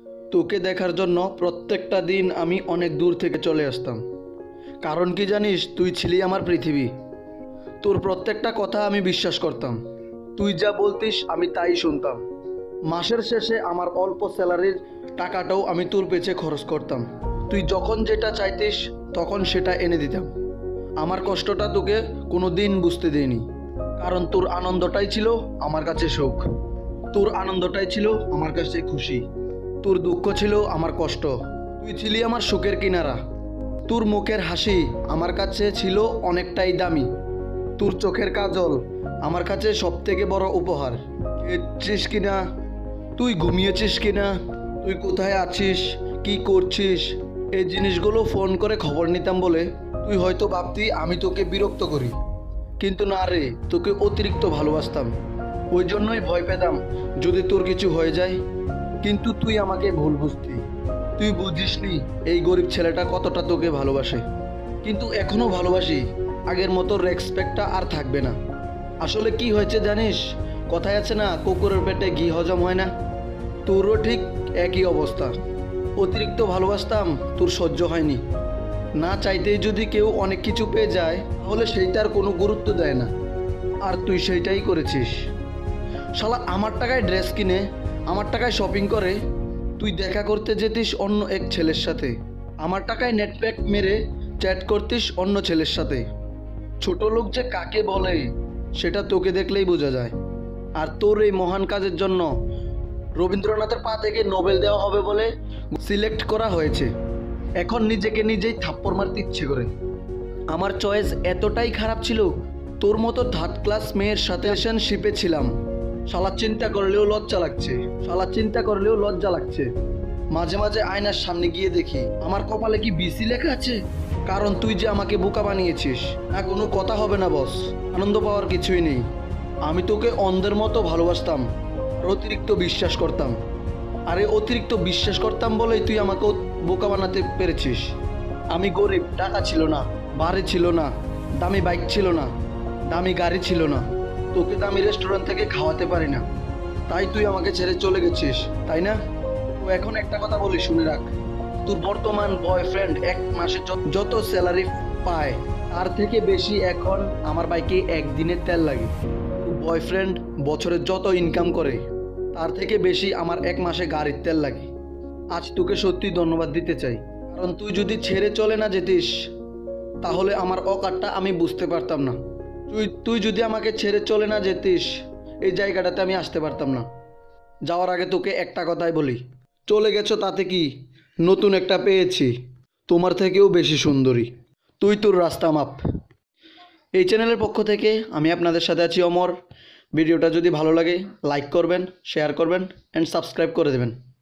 তোকে দেখার জন্য প্রত্যেকটা দিন আমি অনেক দূর থেকে চলে আসতাম। কারণ কি জানিস, তুই ছিলি আমার পৃথিবী। তোর প্রত্যেকটা কথা আমি বিশ্বাস করতাম। তুই যা বলতিস আমি তাই শুনতাম। মাসের শেষে আমার অল্প স্যালারির টাকাটাও আমি তোর পেছে খরচ করতাম। তুই যখন যেটা চাইতিস তখন সেটা এনে দিতাম। আমার কষ্টটা তোকে কোনো দিন বুঝতে দেয়নি, কারণ তোর আনন্দটাই ছিল আমার কাছে সুখ। তোর আনন্দটাই ছিল আমার কাছে খুশি। তোর দুঃখ ছিল আমার কষ্ট। তুই ছিলি আমার সুখের কিনারা। তোর মুখের হাসি আমার কাছে ছিল অনেকটাই দামি। তোর চোখের কাজল আমার কাছে সব থেকে বড় উপহার। খেয়েছিস কিনা, তুই ঘুমিয়েছিস কিনা, তুই কোথায় আছিস, কি করছিস, এই জিনিসগুলো ফোন করে খবর নিতাম বলে তুই হয়তো ভাবতি আমি তোকে বিরক্ত করি। কিন্তু না রে, তোকে অতিরিক্ত ভালোবাসতাম। ওই জন্যই ভয় পেতাম যদি তোর কিছু হয়ে যায়। কিন্তু তুই আমাকে ভুল বুঝতি। তুই বুঝিসনি এই গরিব ছেলেটা কতটা তোকে ভালোবাসে। কিন্তু এখনো ভালোবাসি, আগের মতো রেসপেক্টটা আর থাকবে না। আসলে কি হয়েছে জানিস, কথায় আছে না, কুকুরের পেটে ঘি হজম হয় না। তোরও ঠিক একই অবস্থা। অতিরিক্ত ভালোবাসতাম, তোর সহ্য হয়নি। না চাইতেই যদি কেউ অনেক কিছু পেয়ে যায় তাহলে সেইটার কোনো গুরুত্ব দেয় না। আর তুই সেইটাই করেছিস। শালা আমার টাকায় ড্রেস কিনে, আমার টাকায় শপিং করে তুই দেখা করতে যেতিস অন্য এক ছেলের সাথে। আমার টাকায় নেট প্যাক মেরে চ্যাট করতিস অন্য ছেলের সাথে। ছোট লোক যে কাকে বলে সেটা তোকে দেখলেই বোঝা যায়। আর তোর এই মহান কাজের জন্য রবীন্দ্রনাথের পা থেকে নোবেল দেওয়া হবে বলে সিলেক্ট করা হয়েছে। এখন নিজেকে নিজেই থাপ্পড় মারতে ইচ্ছে করে। আমার চয়েস এতটাই খারাপ ছিল, তোর মতো থার্ড ক্লাস মেয়ের সাথে রিলেশনশিপে ছিলাম। শালা চিন্তা করলেও লজ্জা লাগছে, শালা চিন্তা করলেও লজ্জা লাগছে। মাঝে মাঝে আয়নার সামনে গিয়ে দেখি আমার কপালে কি বিসি লেখা আছে। কারণ তুই যে আমাকে বোকা বানিয়েছিস। না, কোনো কথা হবে না বস, আনন্দ পাওয়ার কিছুই নেই। আমি তোকে অন্ধের মতো ভালোবাসতাম আর অতিরিক্ত বিশ্বাস করতাম। আরে অতিরিক্ত বিশ্বাস করতাম বলেই তুই আমাকে বোকা বানাতে পেরেছিস। আমি গরিব, টাকা ছিল না, বাড়ি ছিল না, দামি বাইক ছিল না, দামি গাড়ি ছিল না, তোকে দামি রেস্টুরেন্ট থেকে খাওয়াতে পারি না। তাই তুই আমাকে ছেড়ে চলে গেছিস, তাই না? তো এখন একটা কথা বলি, শুনে রাখ। তোর বর্তমান বয়ফ্রেন্ড এক মাসে যত স্যালারি পায় তার থেকে বেশি এখন আমার বাইকে একদিনের তেল লাগে। তোর বয়ফ্রেন্ড বছরে যত ইনকাম করে তার থেকে বেশি আমার এক মাসে গাড়ির তেল লাগে। আজ তোকে সত্যি ধন্যবাদ দিতে চাই, কারণ তুই যদি ছেড়ে চলে না যেতিস তাহলে আমার অকারটা আমি বুঝতে পারতাম না। তুই যদি আমাকে ছেড়ে চলে না যেতিস এই জায়গাটাতে আমি আসতে পারতাম না। যাওয়ার আগে তোকে একটা কথাই বলি, চলে গেছো তাতে কি, নতুন একটা পেয়েছি, তোমার থেকেও বেশি সুন্দরী। তুই তোর রাস্তা মাপ। এই চ্যানেলের পক্ষ থেকে আমি আপনাদের সাথে আছি অমর। ভিডিওটা যদি ভালো লাগে লাইক করবেন, শেয়ার করবেন অ্যান্ড সাবস্ক্রাইব করে দেবেন।